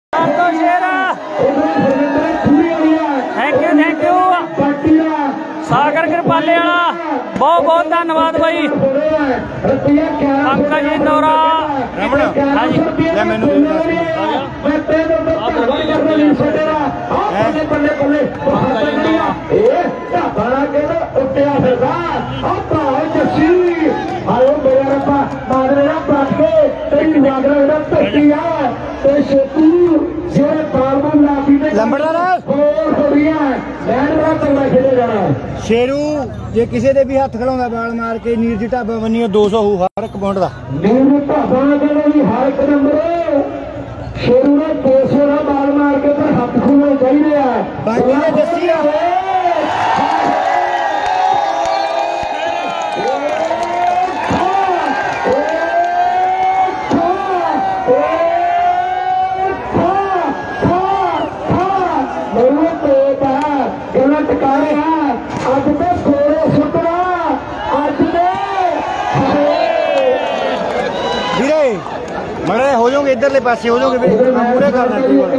Thank you सागर कृपाले वाला बहुत बहुत धन्यवाद भाई अंकल जी नौरा। हाँ जी शेरू जे किसी दे भी हथ खिलाउंदा बाल मार के नीर जी ढाबा बनी 200 हो हर एक पॉइंट दा शेरू ने 200 का बाल मार के हथ खुलने चाहिए बाकी ने दसी मरे हो जाओगे इधरले पासे हो जाओगे पूरे करना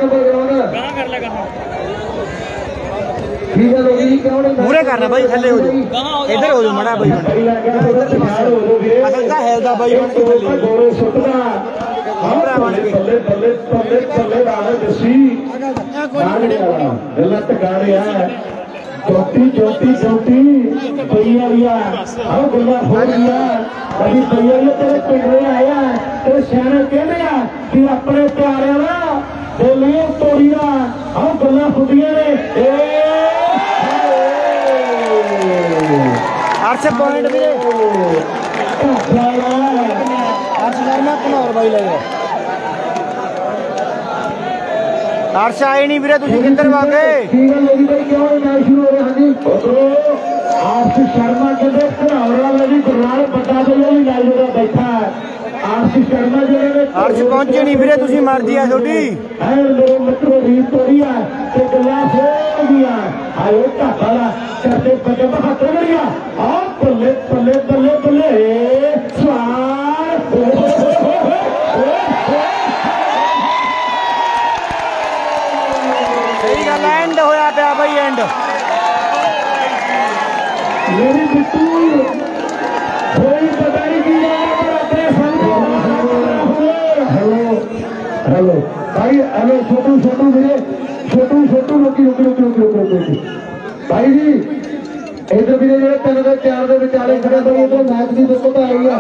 पूरे करना भाई थले हो जाओ इधर हो जाओ मड़ा भाई असल का हेलदा भाई चौथी चौथी चौथी भैया गुला हो गया अभी भैया तेरे पिंड आया तेरे सियाने कहने कि अपने प्यारे ना बोलिए तोड़िया हम गल्ला फुटिया ने पॉइंट मेरे भाई लगे अर्श आए नहीं वीरे तुझे किधर भागे आर्श शर्मा कहते गुरनाल बटा बैठा आर्श शर्मा जो अर्श पहुंचे नहीं वीरे तुझी मर्जी है छोटी मेरे मित्रों रीत तोड़िया ते गल्ला हो गया आयो ढाबा करते बड़े बहादुर गया और बल्ले बल्ले बल्ले बल्ले सही गल एंड होया पिया भाई एंड मेरी बिट्टू कोई पता नहीं की हेलो भाई हेलो छोटू छोटू मेरे छोटू छोटू रुकी रुकी रुकी रुकी रुकी रुकी भाई जी इधर भी जो 3 से 4 के विचाले खड़े भाई इधर मैच की देखो तो आई है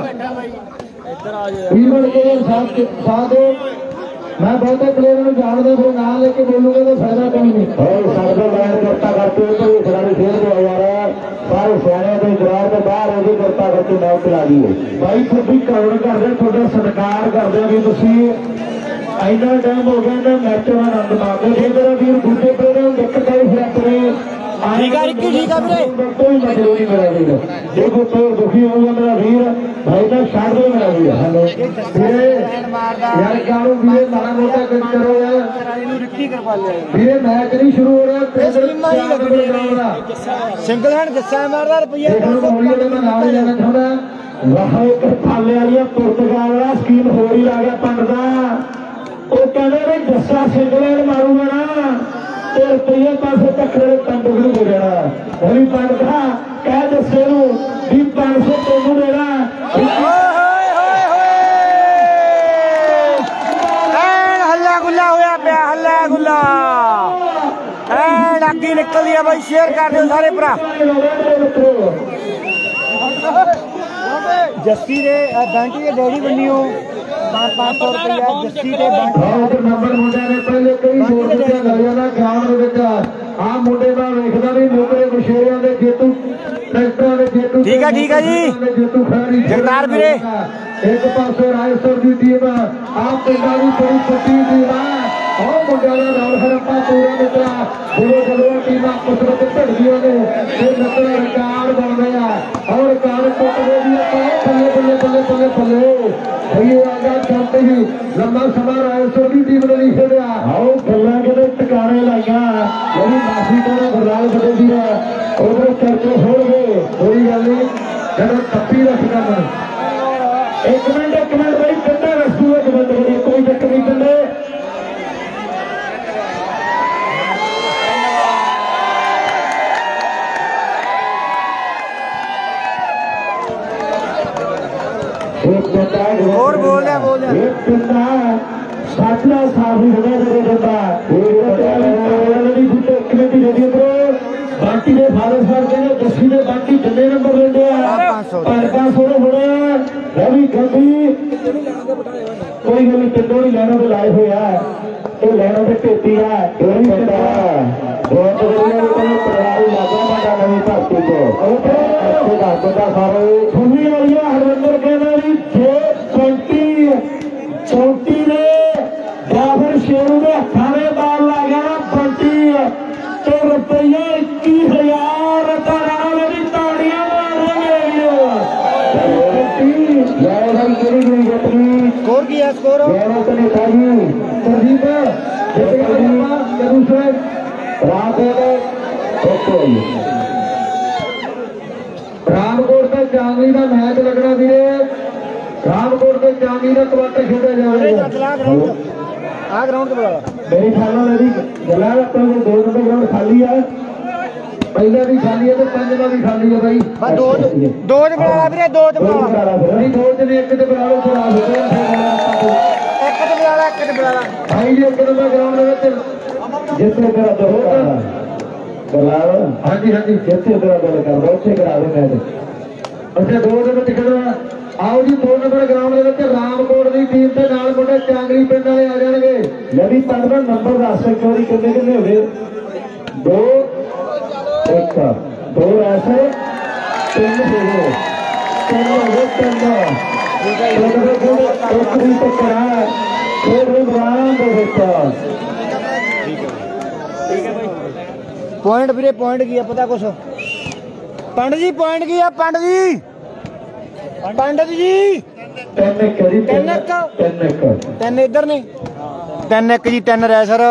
साथ मैं बहुत प्लेयर जानता फिर ना लेके बोलूंगा तो फायदा कहीं नहीं सकते मैच करता करते तो खिलाड़ी खेल गया यार सारे सियाने के इकरार के बाहर वो भी करता करते मैच चला दी है भाई थोड़ी कवर करते थोड़ा सत्कार करते भी तुम इन्ना टाइम हो गया ना मैच का आनंद मारते जे मेरा वीर दूसरे प्लेयर दिक्कत आई फिर अपने कोई मतलब नहीं मेरा वीर जो कोई प्लेयर दुखी होगा मेरा वीर भाई ना छाड़ दो मेरा वीर हेलो यार क्या वीर माड़ा मोटा करो यार वीर मैच नहीं शुरू हो रहा सिंगल हैंड जस्सा मारदा रुपया मैं नाम लेना चाहता वाह पाले वाली पुर्तगाल वाला स्कीम हो ही ला गया पंड का वो कहते भाई जस्सा सिंगल हैंड मारूगा ना तो रुपये पास तकड़े पंड हो जाना वही पंड था कह जस्से भी 500 तेनू देना हल्ला गुल्ला होया पिया हल्ला गुल्ला अग्गी निकल दिया भाई शेयर कर दो सारे भरा जस्सी दे बैंटी के डैडी बनी हो 500 रुपया जस्सी दे नंबर मुंडे ने पहले कई आ मुंडे का वेखदा भी मोटे विशेरिया के जेतू ट्रैक्टर के जेतू ठीक है जी जेतू खैरी जगतार वीरे एक पासे रायसर की टीम आप पिंडा की बड़ी छोटी टीम है और मुंडा का नाम हरप्पा पूरा मित्रा दोनों गलों टीम आपस में भिड़दियां ने फिर नकला रिकॉर्ड बन गया और रिकॉर्ड टूट गए बल्ले बल्ले बल्ले बल्ले बल्ले भैया आगा चलते ही लंबा समय रायसर की टीम ने नहीं खेलिया आओ गल्ला के टिकाने लाइया यही माफी का गुरनाल बदे दी है उधर चर्चे हो गए कोई गल नहीं जब टप्पी रख कर एक मिनट भाई कितना रस्तू है जब कोई चक्कर नहीं करने और बोल दे साथना साफी बाकी ने फादर साहब कहने दसी ने बाकी जिन्ने नंबर लेंदे आ 500 होने रवि गंदी कोई गल तिनों ही लैनों पे लाए हुए है ये लैनों पे टेटी है बहुत परिवार लागा माडा नवी भर्ती को सारे भूमि वाली हरविंदर कहना भी 34 ने या फिर शेरू के हथा में बाल ला गया बंटी तो रुपया 21,000 मेरी ताड़ियां स्कोर की है स्कोर रामकोट का चांदी का मैच लगना भी रामकोट के चांदी का क्वार्टर खेला जाएगा आ ग्राउंड मेरी ख्याल मेरी गला अपने 2 नंबर ग्राउंड खाली है पहला भी खाली है तो 5वां भी खाली है भाई दो बना वीरे दो बना नहीं 2 जने एक ते बना लो चला एक ते बना भाई जी 1 नंबर ग्राउंड में जितने करा दो गला हां जी जितने करा दो कर बहुत से करा दे मैच अच्छा 2 नंबर टिकट आओ जी 2 नंबर ग्राउंड के रामकोट की टीम के नाल मुंडे चांगली पिंड वाले आ जाएंगे यदि 15 नंबर दस चोरी कितने हो गए 2 1 2 ऐसे 3 हो गए 3 हो गए 3 पॉइंट वीरे पॉइंट की है पता कुछ पंडित जी पॉइंट की है पंडित जी 3 इधर ने 3-1 जी 3 रैसर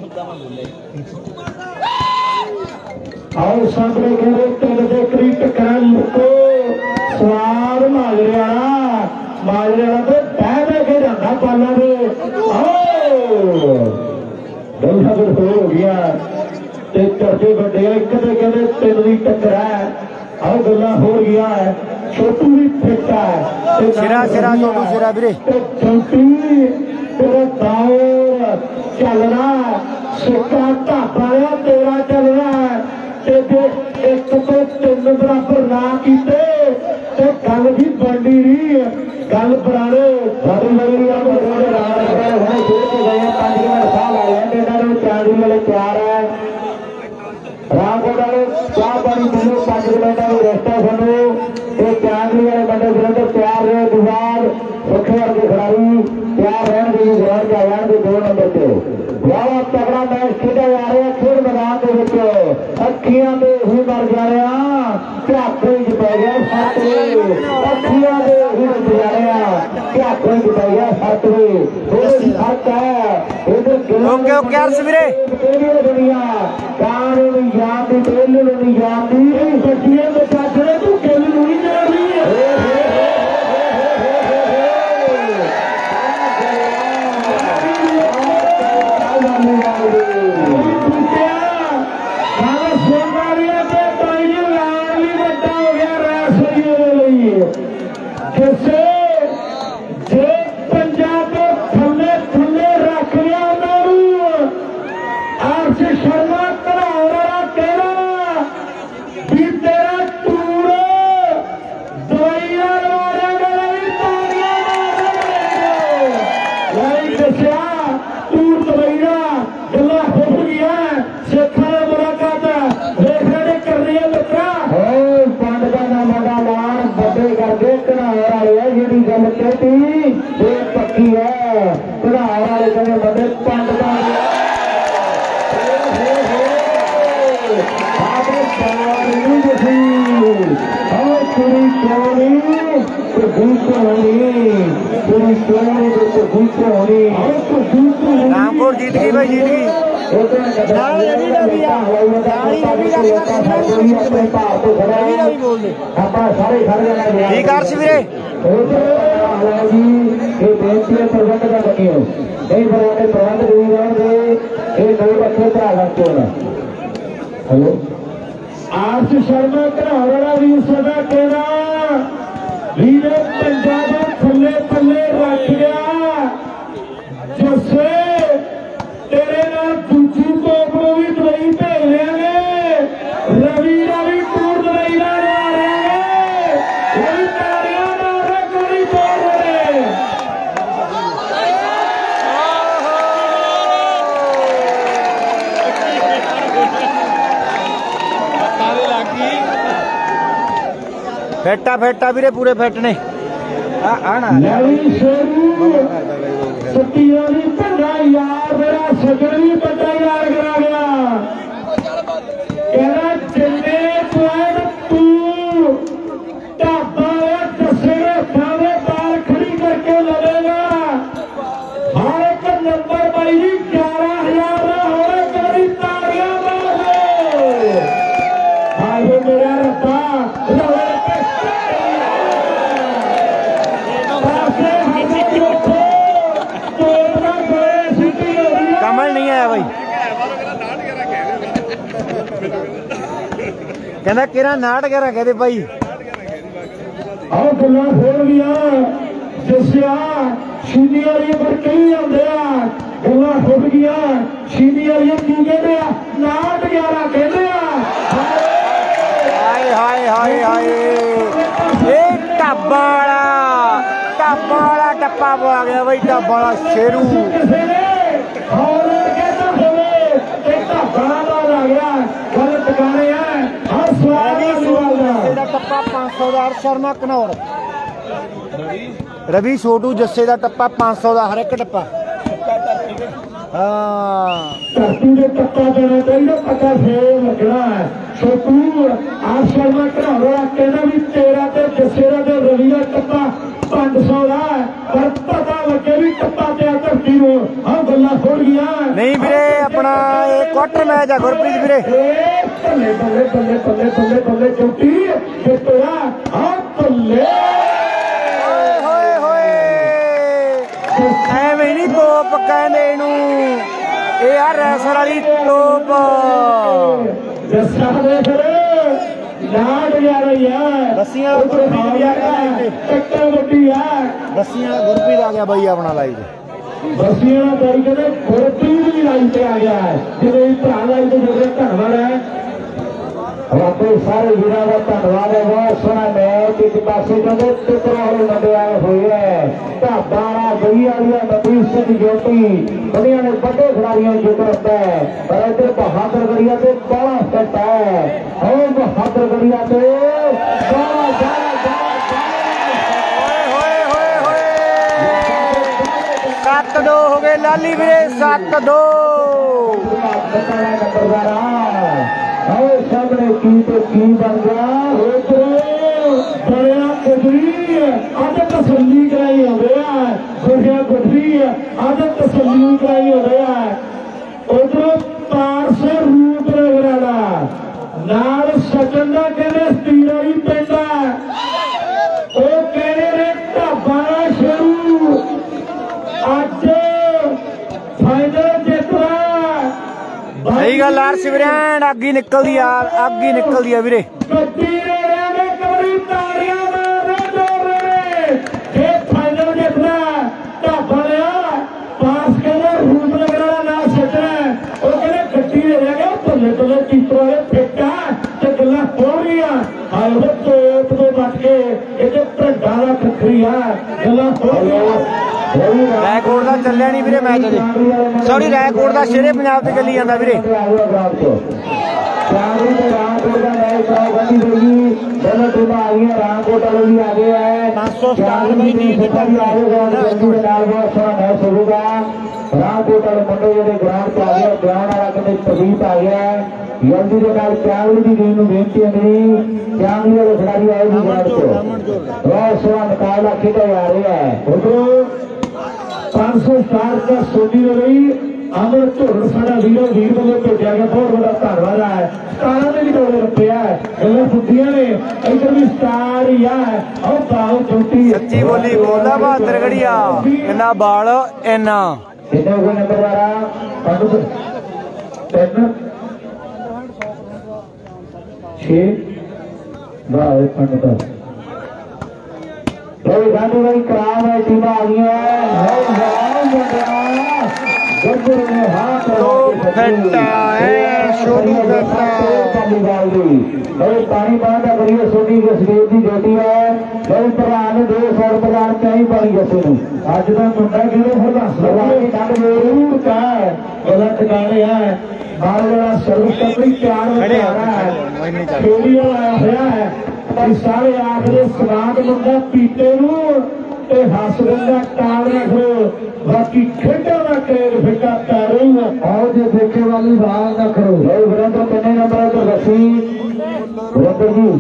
आओ सामने खेले 3 ਦੇ ਕਰੀਬ ਟਕਰਾਂ ਲੁਕੋ ਸਵਾਰ ਮਾਜਰੇ ਵਾਲਾ ਤੇ ਬਹਿ ਕੇ ਜਾਂਦਾ ਬਾਲਾਂ ਦੇ ਆਓ ਗੱਲਾਂ ਹੋ ਗਿਆ ਤੇ ਚਰਚੇ ਵੱਡੇ ਇੱਕ ਤੇ ਕਹਿੰਦੇ 3 ਦੀ ਟੱਕਰ ਹੈ आओ गल्ला हो गया है छोटू भी फिट है सिरा छोटू सिरा वीरे छोटू तेरा दौर चल रहा है सिक्का ढाबा तेरा चल रहा है ते 1 तो 3 बराबर ना कीते ते गल भी बननी नहीं गल बनाने सारी लगी हुणे खेल के गए 5 मिनट साह ला रहे हैं चांदी वाले तैयार है रामकोट वाले चाह पानी पीलो 5 मिनट रेस्टा सुनो ये चांदी वाले बंदे सिलेंडर तैयार रहे गुजार सुखे वर्गे खिलाड़ी तैयार रहेंगे ग्राउंड के आयान के 2 नंबर पे बहुत तगड़ा मैच खेला जा रहा है खेल मैदान के विच अखियां ते ही मर जा रहे हैं ध्यापे च पै गया सत अखियां ते ही मर जा रहे हैं ध्यापे च पै गया सत फर्क है इधर ओके अर्श वीरे दुनिया कानून याद दी पहले नहीं याद दी बच्चियां में चाचरे तू केली नहीं जा रही है पक्की है चढ़ाव वाले कहने बड़े पंड रामकोट जीत गई भाई जीत गई ठीक अर्श वीरे बेनती प्रबंध का बनियो नहीं बनाने प्रबंध नहीं बच्चे करा सकते हो हेलो आर्श शर्मा घरावाला भी सदा कहना वीरे पंजाब थले थले रख गया जैसे तेरे नाल दूजी तोप को भी दवाई भेज रहे हैं रवि का भी टूर दवाई ला रहे हैं कोई तारियां ना कोई तोड़ रहे फेटा फेटा वीरे पूरे फेट ने आना सत्तिया भी बड़ा यार मेरा सजन भी बड़ा यार करा गया कहना जिन्ने तू ढाबा दसे सारे बाल खड़ी करके लवेगा हर एक नंबर भाई 11,000 हर एक बड़ी तारियां मारो हाय मेरा रब्बा कमल नहीं आया भाई कहना केरा नाट करा कहते भाई आओ गल्ला खोल गया जसिया सीधी वाली पर कई आते गल्ला खुल गया सीधी वाली की कहते नाट 11 कहते हाय हाय हाय हाय ढाबा वाला टप्पा आ गया भाई ढाबा वाला शेरू किसी ने कहता होवे ढाबा आ गया गलत गाने हैं हर सवाल ਦਾ ਟੱਪਾ 500 ਦਾ ਸ਼ਰਮਾ ਘਨੌਰ रवि छोटू जस्से का टप्पा 500 का हर एक टप्पा धरती से टप्पा देना चाहिए पता फेर लगना है छोटू आज शर्मा घनौर कहना भी तेरा ते जस्से का ते रवि का टप्पा 500 का पर पता लगे भी टप्पा ते धरती को हम गल्ला खोल गया नहीं वीरे अपना ये क्वार्टर मैच है गुरप्रीत वीरे बल्ले बल्ले बल्ले बल्ले बल्ले बल्ले चौटी जितोया हाँ बल्ले ਐਵੇਂ ਨਹੀਂ ਤੋਪ ਕਹਿੰਦੇ ਇਹਨੂੰ ਇਹ ਆ ਰੈਸਰ ਵਾਲੀ ਤੋਪ ਜੱਸਾ ਦੇ ਫਿਰ ਲਾਡ ਜਾ ਰਹੀ ਹੈ ਬੱਸੀਆਂ ਵਾਲਾ ਗੁਰਪ੍ਰੀਤ ਵੀ ਆ ਗਿਆ ਲਾਈਵ ਤੇ ਟੱਕਰ ਵੱਡੀ ਹੈ ਬੱਸੀਆਂ ਵਾਲਾ ਗੁਰਪ੍ਰੀਤ ਆ ਗਿਆ ਬਾਈ ਆਪਣਾ ਲਾਈਵ ਤੇ ਬੱਸੀਆਂ ਦਾ ਬਾਈ ਕਹਿੰਦੇ ਗੁਰਪ੍ਰੀਤ ਵੀ ਲਾਈਵ ਤੇ ਆ ਗਿਆ ਹੈ ਜਿਹਦੇ ਭਰਾ ਲਾਈਵ ਤੇ ਜੁੜੇ ਧੰਨਵਾਦ ਹੈ आपके सारे वीरों का धन्यवाद है बहुत सोहना मैच एक पासे कहते टुकड़ा वाले बंदे आए हुए हैं ढाबा गली वाली नबीर सिंह ज्योति बड़िया ने बड़े खिलाड़ियों जिक्र होता है पर इधर बहादुर गढ़िया से बड़ा सेट है और बहादुर गढ़िया से सत्त दो हो गए लाली वीरे 7-2 सामने की तो की बन गया बड़ा कुदरी अज तसली कराई हो गया गुरिया कुदरी अज तसली कराई हो गया उधरों पार से रूप रगड़ा नाल सचन का कहने तीरा ही पेंदा वो कहने ने ढाबा शुरू अज फाइनल जितना सही गल यार शिवरैन अग ही निकलदी यार अग ही निकलदी है वीरे फाइनल जितना ढाबा लिया पास कहना रूप लगना ना सचना वो कहने गड्डी ले गया भले भले तीसरा फिटा ते गल्लां हो रही हाय वो तोप तो बच के ये भंडा का खखरी है गल्लां हो रही रायकोट का चलिया नहीं वीरे मैच अजे सॉरी रायकोट का शेरे पंजाब से चली जाता वीरे रामकोट वाले भी आ गए हैं 500 स्टार भाई रामकोट वाले मुंडे जो ग्राउंड पे आ गया ग्राउंड वाला कहते प्रदीप आ गया है जल्दी के नाल चावली की टीम बेनती है मेरी चावली वाले खिलाड़ी आए भी ग्राउंड को बहुत सोहना मुकाबला खेला जा रहा है 500 स्टार का सोनी हो गई अमर धुरन सारा वीर वालों भेजा गया बहुत बड़ा धन्यवाद है स्टार ने भी दौड़े रखे है गल्लां फुटियां ने इधर भी स्टार ही है और बाल चौटी सच्ची बोली बोलदा बहादुर गढ़िया इन्ना बाल इन्ना कितने हो गए नंबर 12 6 बाल पंडित भाई गांधी भाई कराम है टीम आ गई है पानी पानी करिए सोनी के सवेर की ड्यूटी है भाई प्रधान ने 200 प्रधान चाहिए पानी जैसे अज का मुंडा गलत ठिकाने है बाल वाला सर्विस कंपनी तैयार आया है सारे आखिर सवाद मुंडा पीते हस दिंदा टाल रखो बाकी खेडा का क्रेज फिका पैरों आओ जो देखे वाली बात ना करो भाई बराबर कितने नंबर तो दसी बराबर जी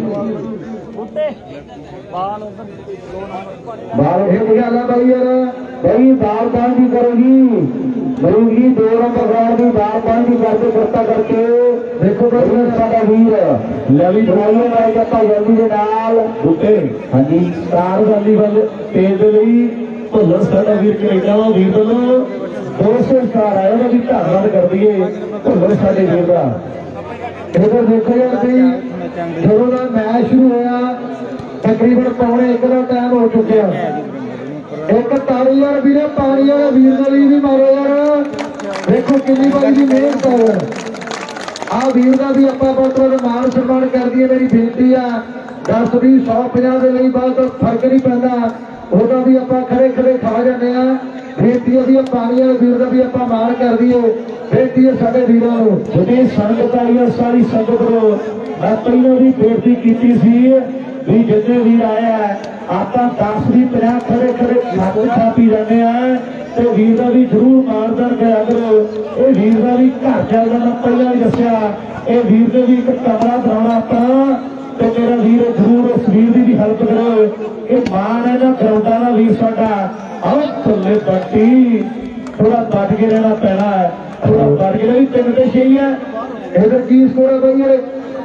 बाल एक गल भाई यार भाई बाल पान भी करेगी बरूगी 2 नंबर बाल भी बाल पान भी करके करता करके देखो भाई साडा वीर लवी बनाइए मैं कहता जल्दी के नाल बूटे हाँ जी स्टार वाली वाले तेज दे लई भुल्लर साडा वीर कनेडा वा वीर वालों 200 स्टार आया ना भी धन्यवाद कर दईए भुल्लर साडे वीर दा इधर देखो यार भाई ਜਦੋਂ ਦਾ मैच शुरू होया तकरीबन 1:45 का टाइम हो चुका एक तारी यार वीर पानी वाला वीर वाली भी मारो यार देखो कितनी बारी की मेहनत है आ वीर का भी अपना बहुत मान सम्मान कर दिए मेरी बेनती है 10 20 150 के लिए बहुत फर्क नहीं पैदा वह भी आप खड़े खड़े खा जाने बेनती है भी पानी वाले वीर का भी आप मान कर दिए बेनती है साढ़े वीरों जी संगत आई है सारी संगत को मैं पहले भी बेनती की भी जितने वीर आया आप 10 भी 50 खड़े खड़े छाप छापी जाने तो वीर का भी जरूर मानदान करा करो ये वीर का भी घर चल जाना पहले भी दसिया ये वीर ने भी एक कमरा बनाना अपना तो मेरा वीर जरूर उस वीर की भी हेल्प करो ये मान है ना ग्राउंडा का वीर साडा आओ थले बट्टी थोड़ा बच के रहना पैना है थोड़ा बच के भी 3 ते 6 है इधर की स्कोर है भाई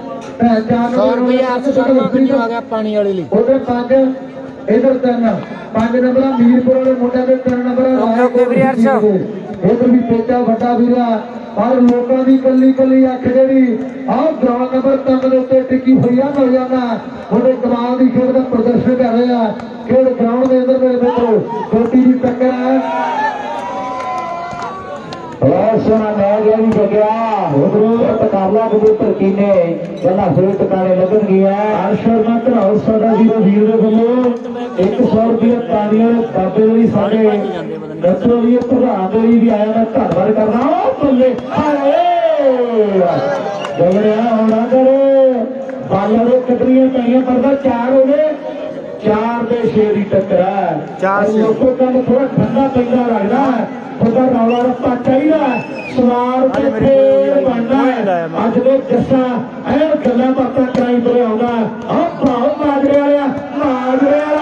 पानी वाले उधर 5 इधर 3 5 नंबर मीरपुर वाले मुंडे के 3 नंबर इधर भी पेचा वड्डा वीरा पर लोगों की कली कली अख जी आओ ग्राउंड नंबर 3 के उत्ते टिकी हुई है नौजाना बड़े कमाल की खेल का प्रदर्शन कर रहे हैं खेल ग्राउंड के अंदर मेरे मित्रों छोटी जी टक्कर है सोना मैच भी जगया मुकाबला कबूतर कीने गला फिर टकाने लगन गया शर्मा घराओ साडा वीर वीर दे बल्लो 100 रुपये पानी वाले बाबे भी साडे डॉक्टर भी प्रधान दे भी आया मैं धन्यवाद करना बल्ले जगड़िया होना करे बालों के कटरियां पैया पड़ता 4 हो गए 4 ते 6 की टक्कर है 4 लोगों का थोड़ा ठंडा पैदा लगता है थोड़ा रौला रप्पा चाहिए सवार के फेर बनना है अज दे जस्सा ऐन गल्लां बातां कराई तुरे आउंदा आ भराओ माजरे वाला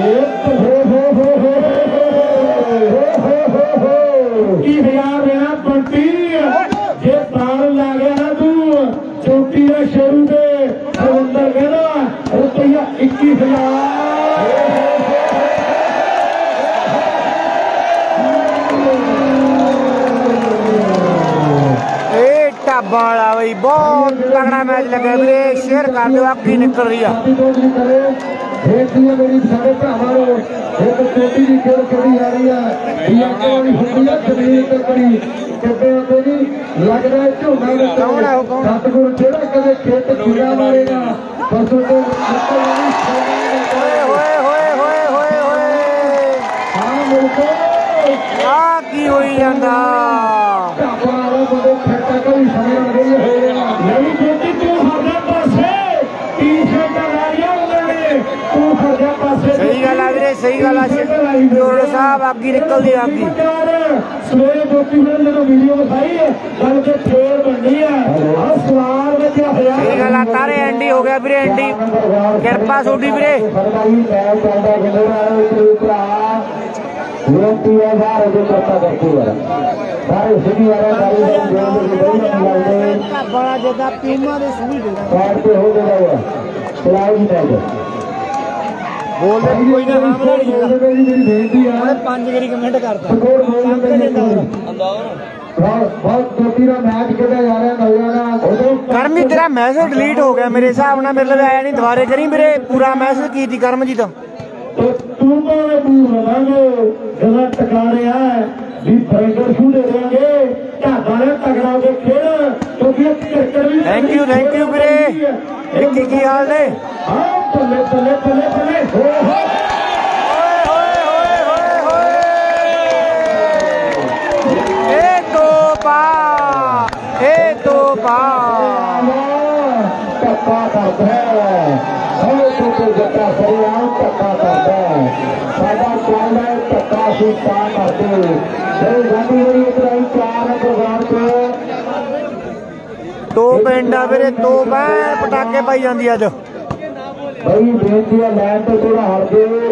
की 1000 देना बंटी जे बाल ला गया ना तू चौकी है शेरू दे अंदर कहना रुपया 21,000 वाला भाई बहुत तगड़ा मैच लगा वीरे शेयर कर दो आखी निकल रही है मेरी सारे भरावां एक छोटी जी खेल खड़ी आ रही है लगता है झोना सतगुर जेड़ा कदे खेत कीड़ा मारेगा पशु को की होई जांदा सही गल है सही गल है साहब आगे निकल दी आगे सवेरे जोती जो वीडियो दिखाई गल के फेर बननी है सवाल सही गल तारे एंडी हो गया वीरे एंडी कृपा सोडी वीरे बड़ा ज्यादा पीमा दे सुनी हो गया बोल दे कोई ना मेरी बेनती है 5 गरी कमेंट करता बहुत छोटी का मैच खेला जा रहा है करमी तेरा मैसेज डिलीट हो गया मेरे हिसाब नाल मेरे लिए आया नहीं दोबारे करी मेरे पूरा मैसेज की थी करम जी तो तो टूबा में दूर लगांगे जरा टकाने आए भी भयंकर शू दे देंगे ढाबा ने तगड़ा के खेल क्योंकि क्रिकेट भी थैंक यू वीरे एक की हाल ने हाँ बल्ले बल्ले बल्ले बल्ले हो धक्का करता है जट्टा सरियाम धक्का करता है साडा चल है धक्का से करते गाड़ी बड़ी इतराई 4 प्रोग्राम से तो पिंडा वीरे तो बैन पटाके पाई जाती अज भाई बेनती है लैन तो थोड़ा हट गए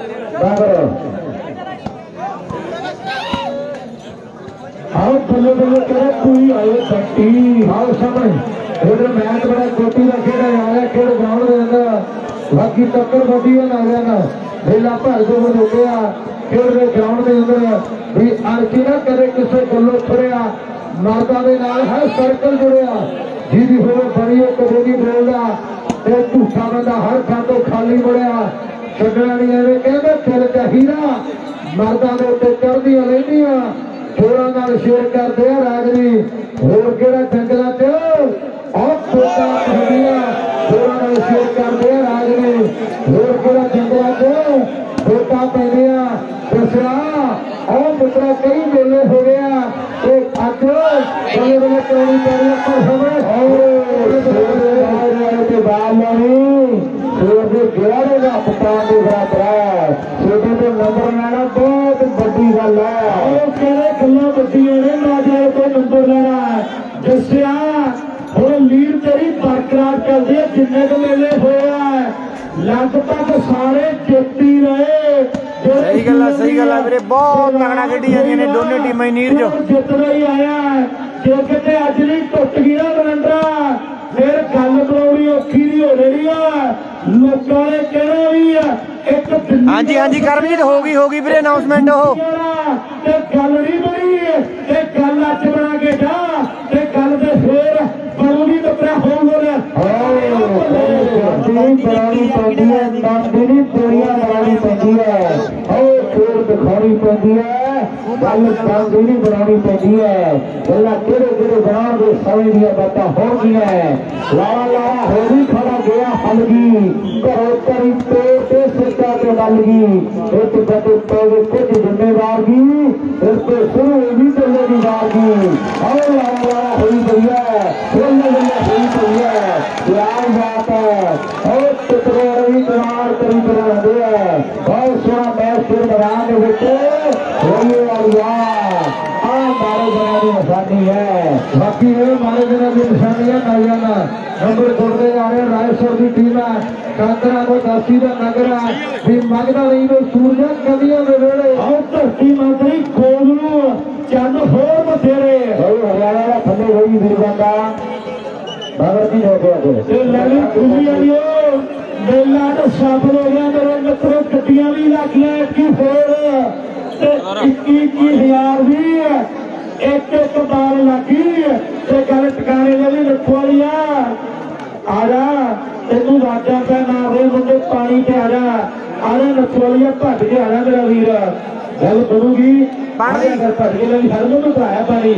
आओ बल्ले बल्ले करे पूरी आए बट्टी आओ समझ उधर मैच बड़ा कोटी का खेल आया खेल ग्राउंड के अंदर बाकी टक्कर बड़ी है ना गया ना बेला भर जो हो गया खेल के ग्राउंड के अंदर भी अर्जी ना करे किसी गलो छड़िया माता के नाल है सर्कल जुड़िया जी हो बड़ी कदे नहीं बोलता झूठा बंदा हर खातों खाली मुड़िया छड़ना नहीं एवं कहते खेल चाहिए मर्दा के उत्ते चढ़दियां लेंदियां जोड़ा नाल शेयर करते हैं राजनी होर केड़ा जंगलों च छोटा जोड़ा नाल शेयर करते हैं राजनी होर केड़ा जंगलों च छोटा पैंदियां दसिया और मित्रा कई मेले हो गया तो अज बल्ले बल्ले करनी पैनी पर समय बाल लानी शेर के ग्यारे का पटान के बराबर है शेर के नंबर लेना बहुत बड़ी गल है गल्लां वड्डियां ने ना जाए तो नंबर लेना दसिया हुण लीड तेरी बरकरार चलदी है जिन्ने क मेले होए लगभग सारे जित्ती रहे सही गल है वीरे बहुत तगड़ा खेडी जांदियां ने दोनों टीमां नीर जो जितना ही आया जे किते अज नहीं टुट गई ना बलंडरा फिर गल बनाउणी औखी नहीं हो रही है लोगों ने कहना भी एक हाँ जी करमजीत होगी वीरे अनाउंसमेंट हो गल नहीं बनी गल अच बना के जा गल तो फिर बनूगी तो फिर हो बनानी पैंदी है नंदी चोरियां बनानी पैंदी है खेल दिखानी पैंदी है गल बनदी नहीं बनानी पैंदी है गल्लां किहड़े बनाउण दे समय दी बातां हो गईयां लावा हो भी खड़ा गया हलगी घरों करी पे सिक्का ते ललगी एक बटे पे कुछ जिम्मेदार की इस पे शुरू भी चलने की बात की और लावा हुई गई है हुई गई है क्या बात है और कितने रही कुमार करी रहते हैं बहुत सोना मैच फिर मैदान के बेटे होइए और यार मारे जना की निशानी है बाकी मारे जना की निशानी है नालियाना नंबर छोड़ते जा रहे रायसर की टीम है कांकरा को दासी का नगर है भी मंगता नहीं तो सूरज कदियों के वेले और धरती मंत्री कोलू चंद होर बथेरे हरियाणा का थले होई वीरबांदा बाबर जी हो गया लली खुशी आलियो मेला तो सफल हो गया मेरे मित्रों गड्डियां भी लागियां एक होर ते 21,000 भी एक बार लगी ते गल टकाने वाली रखो वाली आजा तेनू राजा पे मारे मुंडे पानी पे आजा रखो वाली भट के आजा मेरा वीर गल बनूगी भट के लगी हर में पाया पानी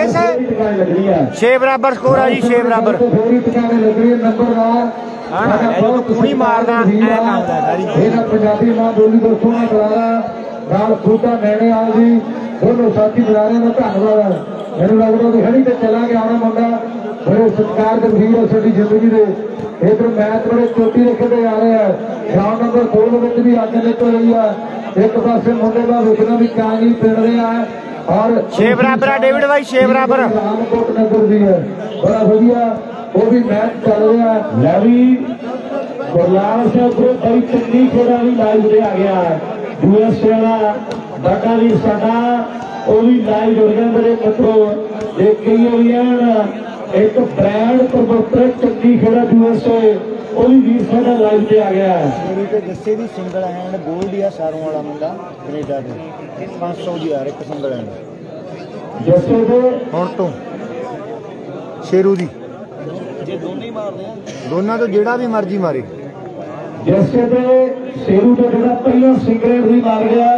6 बराबर स्कोर है जी 6 बराबर टकाने लग रही है नंबरदार पूरी मारना पंजाबी मां बोली को सोना करारा नाल बूटा नैने आल जी दोनों साथी बुलाने का धन्यवाद है मैंने लगता कि हड़ी तक चला गया आना मुंडा बड़े सत्कार के वीर साडी जिंदगी दे इधर मैच बड़े चोटी रखते जा रहे हैं ग्राउंड नंबर 2 में भी अग निकल रही है एक पासे मुंडे का रुकना भी कांगी पिड़ रहा है और 6 बराबर है डेविड भाई 6 बराबर रामकोट नगर दी है बड़ा बढ़िया वो भी मैच चल रहा है लवी गुरलाल से बड़ी चंगी खेड़ा भी लाइव आ गया है यूएस वाला डाटा भी साडा वो भी लाइव जुड़ गया मेरे मित्रों एक एक ब्रांड प्रमोटर चंगी खेड़ा यूएसए वो भी वीर साडा लाइव पे आ गया है जस्से भी सिंगल हैंड गोल्ड या सारों वाला मुंडा कनेडा दे 500 दी यार एक सिंगल हैंड जस्से दे हुण तो शेरू दी जे दोनों ही मारदे दोनों तो जेड़ा भी मर्जी मारे जस्से दे शेरू तो जो पहला सिगरेट भी मार गया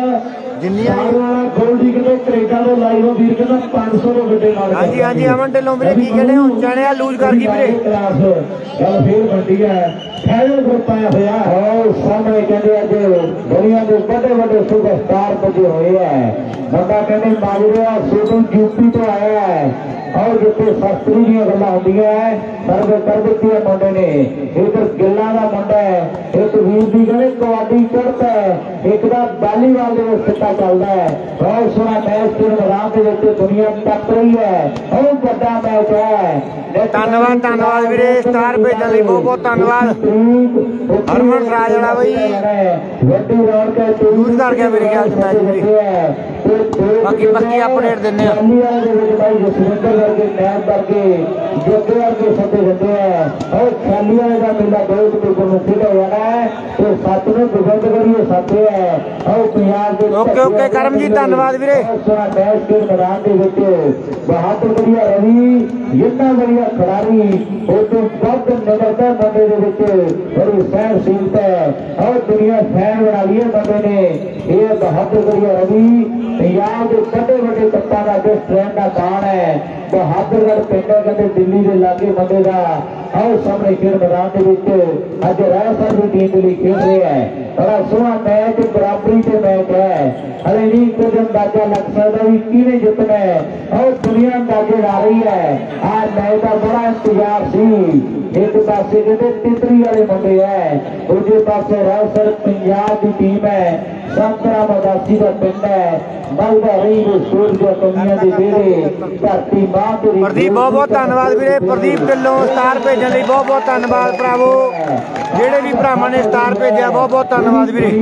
गोल्डी के कनेडा तो लाइव वीर कहना 500 के गड्ढे मार हाँ जी हाँ जी अमन ढिल्लों मेरे की कहने जाने लूज कर गई मेरे गल फिर बनती है फैनल ग्रुप आया हुआ और सामने कहते अज दुनिया के बड़े बड़े सुपरस्टार बजे हुए हैं बंदा कहते माजरे सोनू यूपी तो आया है और जितने शास्त्री दी गल्लां होंदियां सर्व कर दी मुंडे ने एक गिल्लां दा मुंडा है एक वीर दी कहते कबड्डी चढ़ता है एक दा वॉलीबॉल दे सिक्का चलता है बहुत सोहना मैच के मैदान के विच दुनिया टप रही है बहुत बड़ा मैच है धन्यवाद वीरे स्टार भेजने लई बहुत बहुत धन्यवाद हरमन राज वाला भाई वड्डी रौनक यूज कर गया मेरे ख्याल से मैच वीरे बाकी अपडेट देने जसविंदर वर्गे नैब वर्गे जोगे वर्गे सदे जाते हैं और खालिया का मेला बहुत बिल्कुल मुफिद हो जाना है तो सच में पसंद करिए साथे है और पंजाब ओके ओके करम जी धन्यवाद वीरे सोना मैच के मैदान के विच बहादुर बढ़िया रवि इतना बढ़िया खिलाड़ी वो तो बहुत निडरता बंदे दे विच बड़ी सहनशीलता है और दुनिया फैन बना लिए बंदे ने ये बहादुर बढ़िया रवि पंजाब के बड़े बड़े कप्तान का जो ट्रेंड का दान है बहादुरगढ़ पिंड कहते दिल्ली के लागे बंदे का और सामने खेल मैदान के अज रायसर की टीम के लिए खेल रहे हैं बड़ा सोहना मैच बराबरी से मैच है अरे नहीं कुछ अंदाजा लग सकता भी किने जितना है और दुनिया अंदाजे ला रही है आज मैच का बड़ा इंतजार सी एक पासे कहते तितरी वाले मुंडे है दूजे पासे रायसर पंजाब की टीम है संतरा मदासी का पिंड है मलदा रही सूरज कमियां के बेड़े धरती मां प्रदीप बहुत बहुत धन्यवाद वीरे प्रदीप ढिल्लों स्टार भेजने लई बहुत बहुत धन्यवाद भरावो जेड़े भी भरावां ने स्टार भेजा बहुत बहुत धन्यवाद वीरे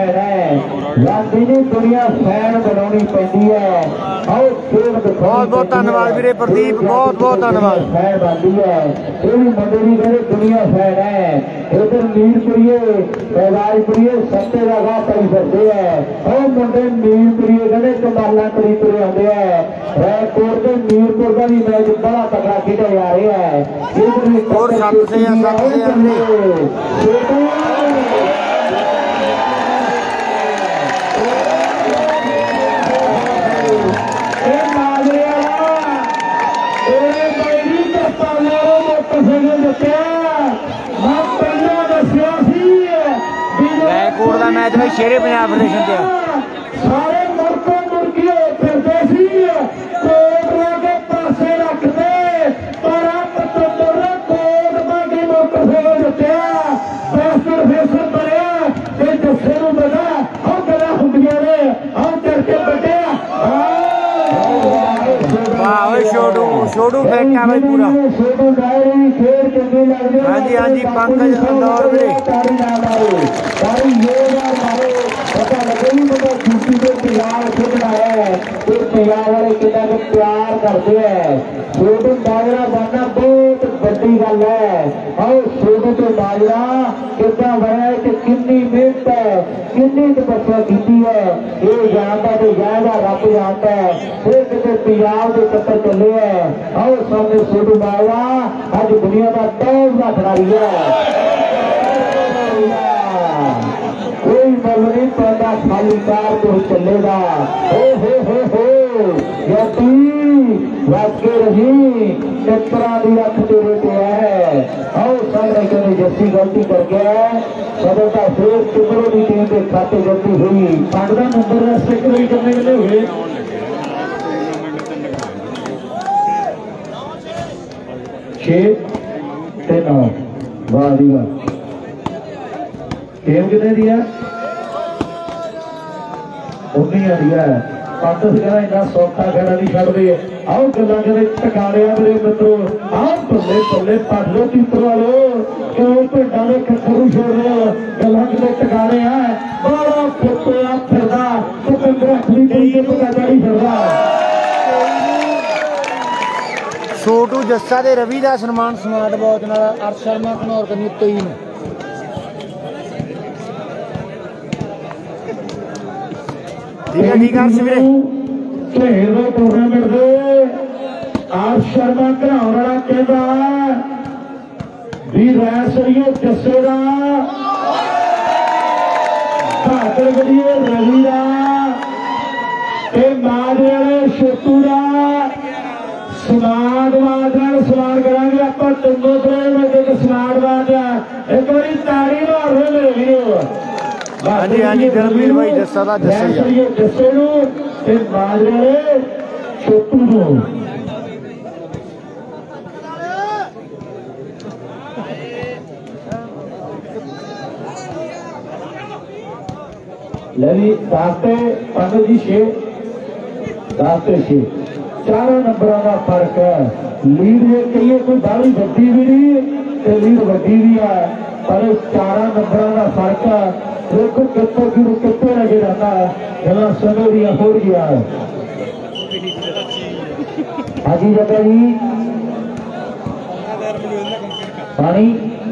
दुनिया फैन बनानी पैंदी है और बहुत बहुत धन्यवाद वीरे प्रदीप बहुत बहुत धन्यवाद फैन बनती है ये भी मुंडे भी कहते दुनिया फैन है उधर मीरपुरिये राजपुरिये सत्ते का गाह पई फिरते है और मुंडे मीरपुरिये कहते कमाला करी तुरे आते हैं रायकोट के मीरपुर का भी मैच बड़ा तगड़ा खेला जा रहा है और सत से रायकोट का मैच भाई शेरे पंजाब फेडरेशन से सारे मुड़को मुड़की फिरते कोटला के पासे रखते पर पतंदर कोटला की मोटरसाइकिल जितया बेस्ट प्रोफेसर बनया जस्से नूं पता और गल्लां हुंदियां ने और करके बटे छोटू बैठा भाई पूरा हाँ जी पंकज इंदौर वीरे पता लगे नहीं पता छुट्टी को पंजाब खेलना है तो पंजाब वाले कितना को प्यार करते हैं छोटू बाजरा बनना बहुत बड़ी गल है और छोटू तो बाजरा कितना बड़ा कि कितनी मेहनत है कितनी तपस्या की है ये जानता तो जाएगा रब जानता है फिर कितने पंजाब के चक्कर चले हैं और सामने छोटू बाजरा आज दुनिया का टॉप का खिलाड़ी है कोई बल नहीं पैदा खाली कार तो चलेगा हो वाके रही चक्रा दी रख तेरे पे है और सामने कहने जस्सी गलती कर गया सदर का फिर किमरों की टीम के खाते गलती हुई पांडा नंबर रास्ते करने के लिए हुए 6 ते 9 वाह दी वाह कितने दिया 19 दिया है पाकिस्तान कहना इतना सौखा खेड़ा नहीं छड़ते आओ गल्लां करे टकाने मेरे मित्रों आओ बल्ले बल्ले पढ़ लो चित्र वालो क्यों भेडा ने खखरू छोड़ रहे हो गल्लां किते टकाने है बड़ा फुटया फिरदा तो अखली कोई के पता नहीं फिरदा छोटू जस्सा दे रवि का सन्मान स्मार्ट वॉच नाल अर्श शर्मा घनौर करनी 23 ठीक है वीरे खेल टूर्नामेंट दे अर्श शर्मा घनौर वाला कहता भी रैसरियों जस्से का भाकर गढ़िए रवि का माजरे वाले छोटू का समाजवाद सवाल करांगे आप टंगो एक समाजवाद एक बार ताड़ी मार रहे मेरे वीरो। हाँ जी हाँ जी धर्मवीर भाई जस्सा का जस्से माजरे वाले छोटू को लली दाते पंडित जी 6 दाते 6 चारों नंबरों का फर्क है। लीड ये कहिए कोई बाली वड्डी भी नहीं तो लीड वड्डी भी है पर 4 नंबरों का फर्क है। देखो कितने गुरु कितने लगे रहता है गला समय भी हो गया है। हाजी जगह जी पानी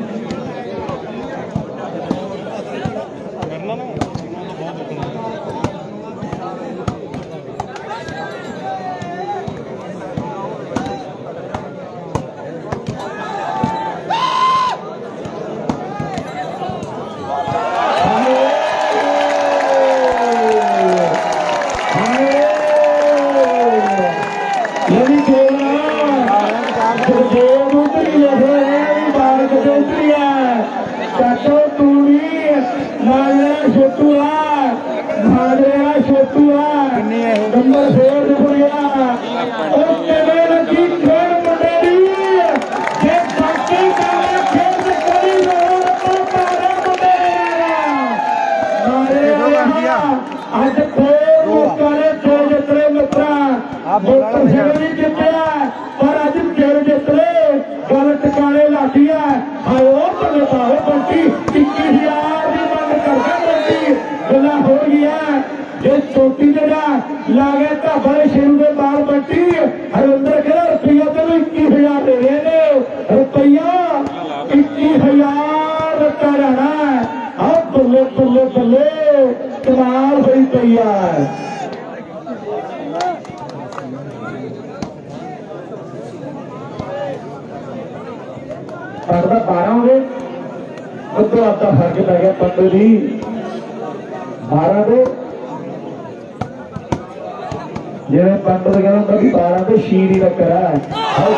लागे बड़े शेरू के बाल बट्टी हरिंदर कह रुपया तो 21,000 दे रहे ने रुपया 21,000 रखा जाना है। अब बल्ले बल्ले बल्ले कमाल हुई तैयार पढ़ता 12 हो गए उधर आपका फर्क पै गया 15 भी 12 दे जिन्हें पंडित कहना कि 12 तो शीर ही रख रहा है।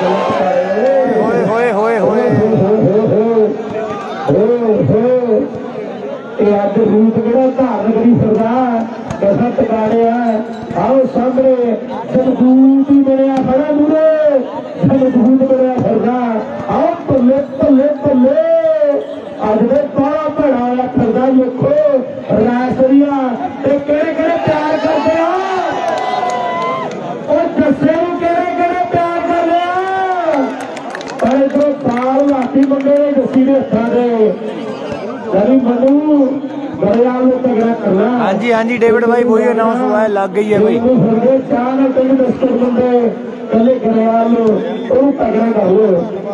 अज रूप केड़ा धारण करी फिरदा दसा टकाने आओ सामने जमदूत ही बनया खड़ा मूरे जमदूत बनया फिरदा आओ भले भले भले अज दे बड़ा भैड़ा होया फिरदा देखो रासरिया केड़े केड़े प्यार करते हो जस्से केड़े प्यार कर लिया पर इधरों बाल लाठी मंगे ने जस्सी के हथा दे मनु बड़ियाल तगड़ा करना। हाँ जी डेविड भाई वही अनाउंस हुआ है लग गई है भाई चाह ने कई दस्तर बंदे कले गड़ियाल तगड़ा कर लो।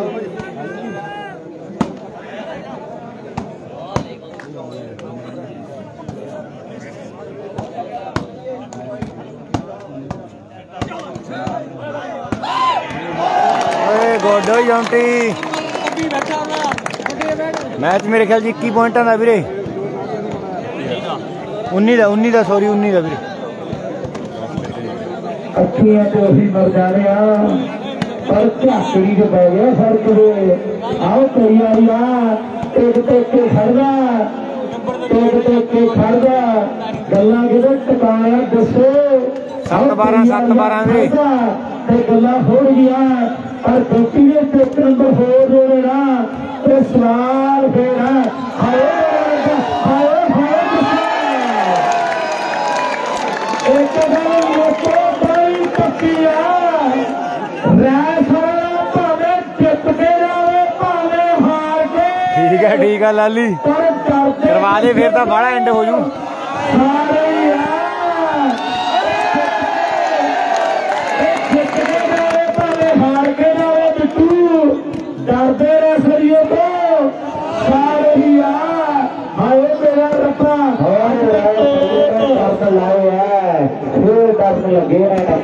गोडो जौंटी मैच मेरे ख्याल 21 पॉइंटा का वीरे 19 का सॉरी 19 का वीरे अखियां तो अभी मर जाने पर झाकड़ी जो पै गया फर्क दे आओ तैयारी टेक के खड़दा टेक के खड़दा गल्ला किधर टकाया दसो 7-12 वीरे गल्ला हो गया पर बेटी ने टेक नंबर 4 जोड़े ना तो सवाल फिर एक बड़ी पक्की रैस भावे जित के जावे भावे हार के ठीक है लाली करवा दे फिर तो बड़ा एंड हो जू सारे जित के जावे भावे हार के जावे बिट्टू डरते रह सरियो को सारे ही हाय मेरा रब्बा लाए है करने लगे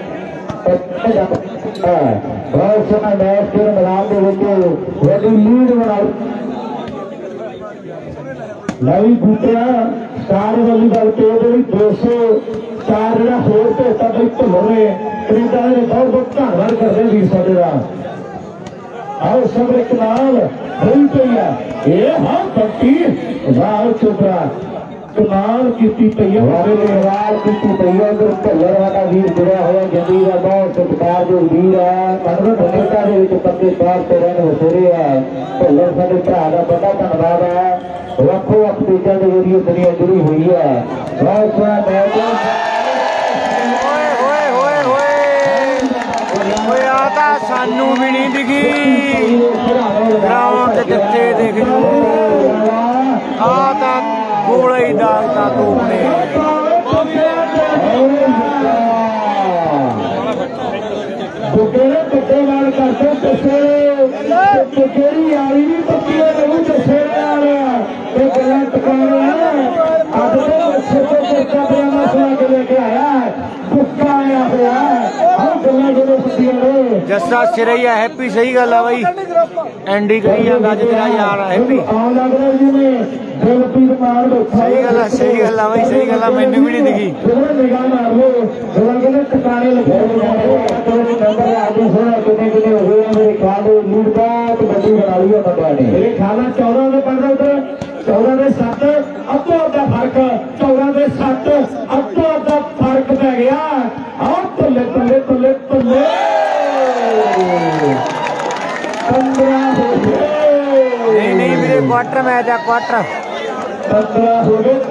बहुत सोना मैच के मैदान लीड बना लवी बूटिया चार वाली गल पे 204 जो होर भेजता बई भुल्लर ने कनेडा ने बहुत बहुत धन्यवाद करते वीर साडे दा। आओ सब एक नाल होई पई है ये हाँ पट्टी वाह चोपड़ा कमाल की पई है हमारे निवार की पई है। उधर भुल्लर वाला वीर जुड़ा होया जंदी का बहुत सत्कार जो वीर है मतलब कनेडा दे विच पक्के तौर ते रहने वसेरे है। भुल्लर साडे भरा दा बड़ा धन्यवाद है। वक्खो वक्ख चीज़ों के जरिए दुनिया जुड़ी हुई है। बहुत सोहना मैच आता सानू भी नहीं दिखी ग्राउंड जिथे देख आता गोला ही डालता तूने पट्टेवाल करते आली भी पक्की गला टकाने लेके आया गुस्सा आया हुआ जस्सा सिरैया हैप्पी सही गल है भाई एंडी कही जाता तेरा यार हैप्पी सही गल है भाई सही गल है मैनू भी नहीं दिखी मेरे ख्याल 14 में पढ़ रहे थे 14 में 7 अद्धो अद्धा फर्क 14 में 7 अद्धो अद्धा फर्क पै गया। और तले तले तले तले 15 हो गए नहीं मेरे क्वार्टर मैच है क्वार्टर 15 हो गए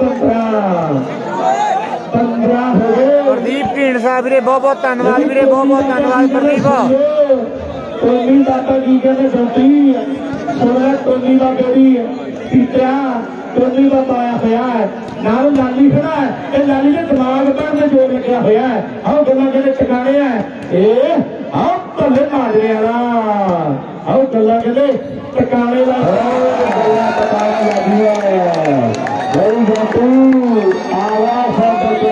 15 हो गए। प्रदीप ढींडसा वीरे बहुत बहुत धन्यवाद वीरे बहुत बहुत धन्यवाद प्रदीप। टोली दाता की कहते जल्दी सोना टोली का बेड़ी पीटिया टोली का पाया हुआ है नाल लाली खड़ा है ये लाली के दिमाग पर में जोर लगा हुआ है। आओ गला कहते टकाने है ए आओ भले माजरे वाला आओ गला कहते टकाने वाला टकाने लगी है बड़ी गंतू आवाज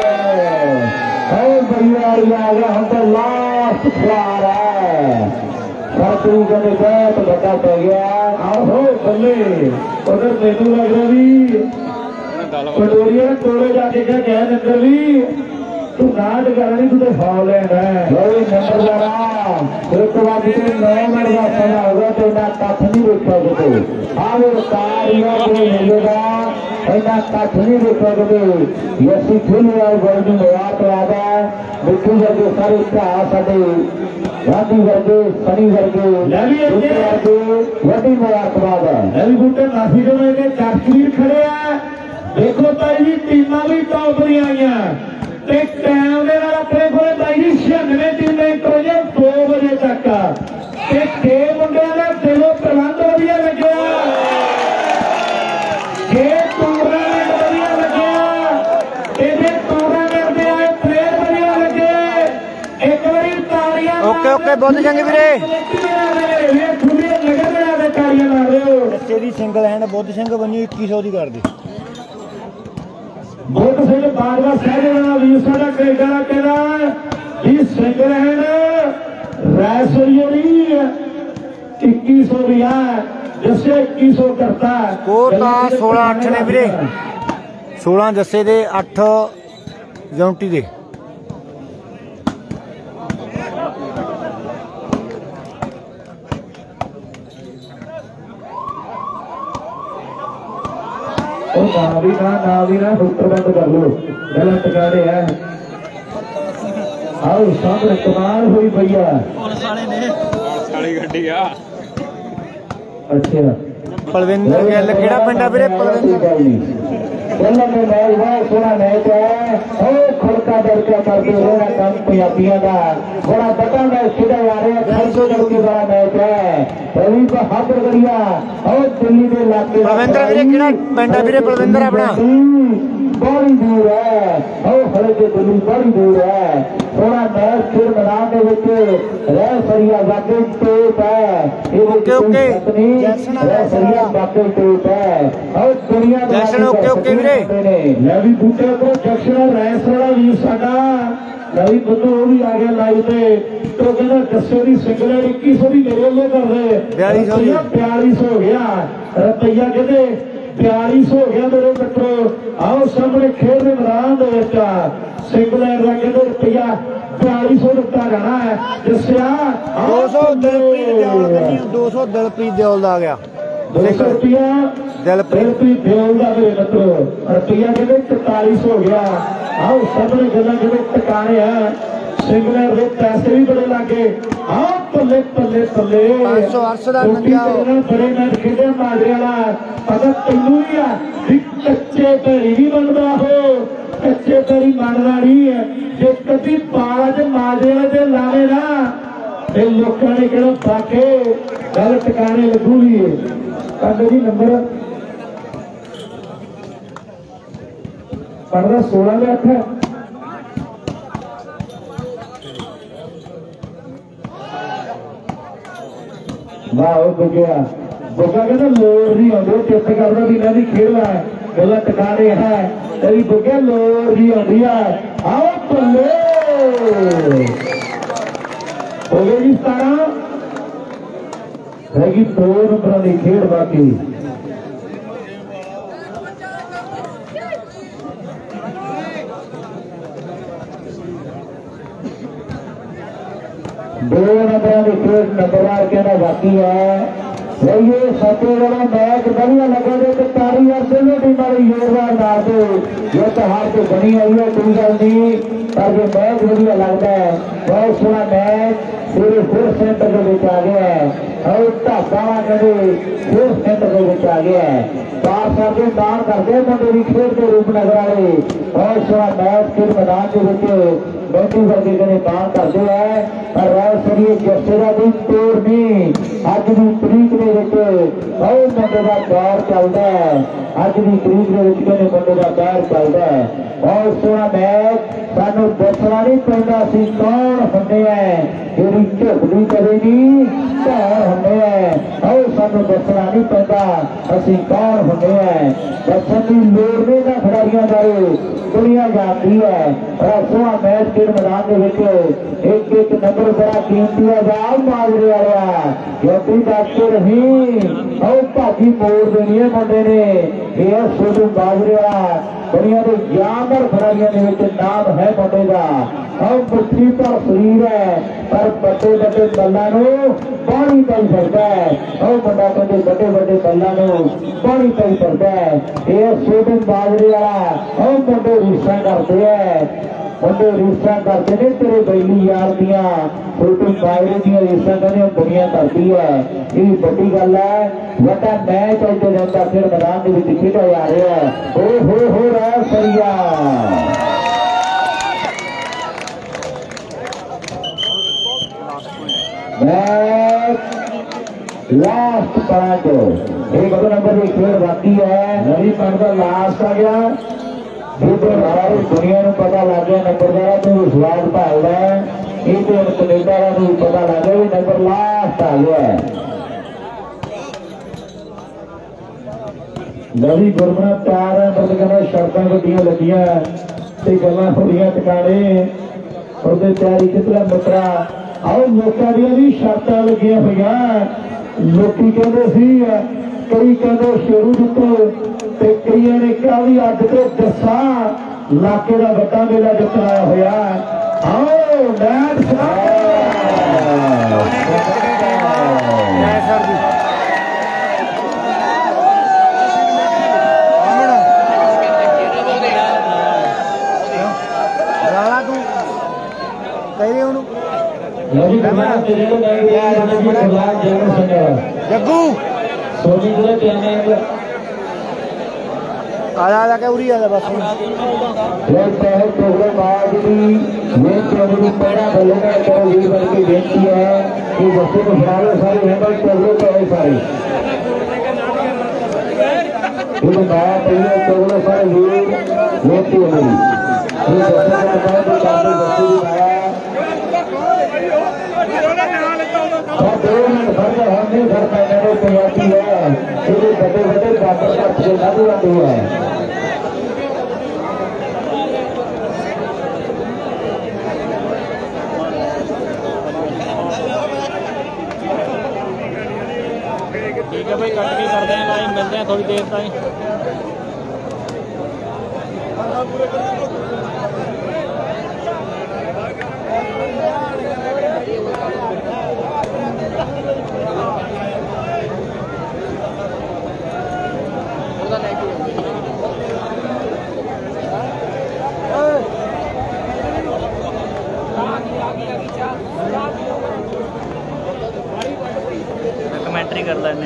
है बढ़िया आ गया हम तो लास्ट खिलाड़ है तो बड़ा पै गया। आहो बल्ले उधर मेनू लग रहा भी पटोरिया टोले जाके क्या कह नंबर भी तू नाट करनी तू तो फाउल लेना है नंबर जरा एक बार 9 मिनट का समय होगा तो इतना कथ नहीं देखा कितने आगे तारिया मिलेगा इतना कथ नहीं देखा कितने यसी खेली और गोल्डी मेरा तो आ गया बिल्कुल करके सारे भरा साडे गांधी वर्गे सनी वर्गे वही मुबारकबाद है बूटे माफी जो मेरे चाकरीर खड़े हैं देखो भाई जी टीमां भी टॉप दी आई टाइम के अपने को भाई जी 96 टीमें 2 बजे तक 6 मुंडिया का दिलों प्रबंध वधिया लगे 6 टूर्नामेंट वधिया लगे ये टूर्नामेंट के आए प्लेयर वधिया लगे एक बारी तालियां ओके ओके बुद्ध जंग वीरे तेरी सिंगल हैंड बुद्ध सिंह बनी 2100 की कर दी बुद्ध सिंह बाजवा सहजना वीर साडा कनेडा का कहना जी सिंगल हैंड रैसरियो नहीं 2100 भी है जैसे 2100 करता है कोटा 16-8 ने वीरे 16 जस्से दे 8 जौंटी दे ना भी ना सूत्र बंद कर लो गलत टकारे है। आओ सामने कमाल हुई भैया अच्छा पलविंदर गिल केड़ा पिंड है वीरे सोना मैच है खड़का दड़का करते रहना काम पंजाबियों का बड़ा बड़ा मैच खेला जा रहा है खड़के दड़के वाला मैच है रवि को हाथ रगड़िया और दिल्ली के इलाके पलविंदर वीरे केड़ा पिंड है वीरे पलविंदर अपना बड़ी दूर है और हल्के दिल्ली बड़ी दूर है थोड़ा मैच खेल मैदान के रह सरिया वाकई टोप है सरिया वाकई टोप है और दुनिया ओके वीरे लवी बूटे को जक्शन रैस वाला वीर साडा लवी बंदू वो भी आ गया लाइव पे तो कहना जस्से की सिंगल 2100 भी मेरे लिए कर रहे 4200 हो गया रुपया कहते 42 हो गया मेरे मित्रों। आओ सामने खेल के मैदान सिंगलैंड का कहते रुपया 4200 दिता जाना है। दसिया 200 दिलप्रीत दियोल का आ गया 200 रुपया दिलप्रीत दियोल का मेरे मित्रों। रुपया कहते 43 हो गया। आओ सामने गल्लां कहते टिकाने है। सिंगलैंड के पैसे भी बड़े लागे। आओ पल्ले पल्ले पल्ले 500 अर्श दा नंगा बड़े मैच खेडे माजरे वाला पता तैनू ही है कच्चे पैरी भी बनता हो कच्चे पैरी मारना नहीं है। जे कभी पारा च माजरे ते लावे ना ते लोकां ने कहना बाके गल टिकाने लगूगी। कंड जी नंबर पढ़दा 16 में 8 है। वाह बुग्या बुग्गा कहना लोड़ नहीं आती चित करता भी मैं भी खेलना है गलत टिकाने है तेरी बुग्या लोड़ नहीं आती है। आओ पल्ले हो गई जी 17 रहेगी 2 नंबर की खेड बाकी। दो नंबर की खेड नंबरवार कहना बाकी है। ये सत्ते वाला मैच बढ़िया लगा दे तो तारी और दोनों टीम वाली जोरदार मार दो। ये तो हार के बनी आई है कोई गल नहीं पर ये मैच बढ़िया लगता है। बहुत सोहना मैच पूरे फुल सेंटर के आ गया है और ढाबा कहते फुल सेंटर के आ गया है। चार साल के दान करते मुंडे की खेड के रूपनगर वाले बहुत सोहना मैच खेल मैदान के बैठी करके कहते दान करते हैं। पर राय सरिए जस्सेरा भी तोड़ नहीं अज की तरीक के बहुत मुंडे का दौर चलता है। अज की तरीक के कहते मुंडे का दौर चलता है। बहुत सोहना मैच सानू दसना नहीं पैंदा सी कौन होंदे हैं जेड़ी झुकदी कदे नहीं कौन होंदे हैं। और सानू दसना नहीं पैंदा असी कौन होंदे हैं। दसन की लोड़ नहीं ना खिडारियां बारे दुनिया जानती है। बड़ा सोहना मैच खेल मैदान के एक एक नंबर बड़ा कीमती आजाद माजरे वाला क्योंकि डॉक्टर ही और भाजी मोड़ देनी है मुंडे ने यह सोनू माजरे वाला दुनिया के जानवर खिडारियों के नाम है मुंडे का। और मुट्ठी पर शरीर है पर बड़े बड़े बल्लों पानी पै सकता है। और मुंडा कहते बड़े बड़े बल्लों पानी पै सकता है। यह सोनू माजरे वाला और मुंडे रीसा करते हैं मुंडे रीसा करते ने तेरे बैली यार दिया सोनू माजरे दियां रीसा कहते दुनिया करती है। ये बड़ी गल है वड्डा मैच अज जाता फिर मैदान के खेडा जा रहा है। हो रहा सरिया मैच लास्ट 5 एक नंबर की खेल बाकी है। नवी पंड का लास्ट आ गया दुनिया को पता लग गया नंबरदारा तो विश्वास भालदा है। ये तो कनेडा को पता लग गया भी नंबर लास्ट आ गया है। नवी गुरमना तैयार है मतलब कहना शर्तां गड्डियां लगियां ते गल्लां होरियां टिकाणे ਉਹਦੇ ਤਿਆਰੀ ਕਿਤਨਾ ਮਿੱਤਰਾ। ਆਓ ਲੋਕਾਂ ਦੀਆਂ ਵੀ ਸ਼ਰਤਾਂ ਲੱਗੀਆਂ ਹੋਈਆਂ। ਲੋਕੀ ਕਹਿੰਦੇ ਸੀ ਕਈ ਕਹਿੰਦੇ ਸ਼ੇਰੂ ਜਿੱਤੋ ਤੇ ਕਈਆਂ ਨੇ ਕਿਹਾ ਵੀ ਅੱਜ ਤੋਂ ਦੱਸਾਂ ਇਲਾਕੇ ਦਾ ਵੱਡਾ ਮੇਲਾ ਜਿੱਤਣਾ ਹੋਇਆ। ਆਓ ਮੈਚ जग्गू आजा जाके उड़ी आजा बस बेनती है कि बच्चे को सारे सारे सारे सारे बेनती है मेरी घर पैदा तैयारी है बड़े बड़े डॉक्टर लागू आती है। ठीक है भाई, कट के करते हैं लाइन, मिलते हैं थोड़ी देर ताईं। कमेंट्री कर लेने।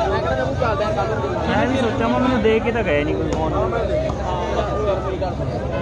मैं भी सोचा मैं, मैंने देख के तो गए नहीं कोई फोन।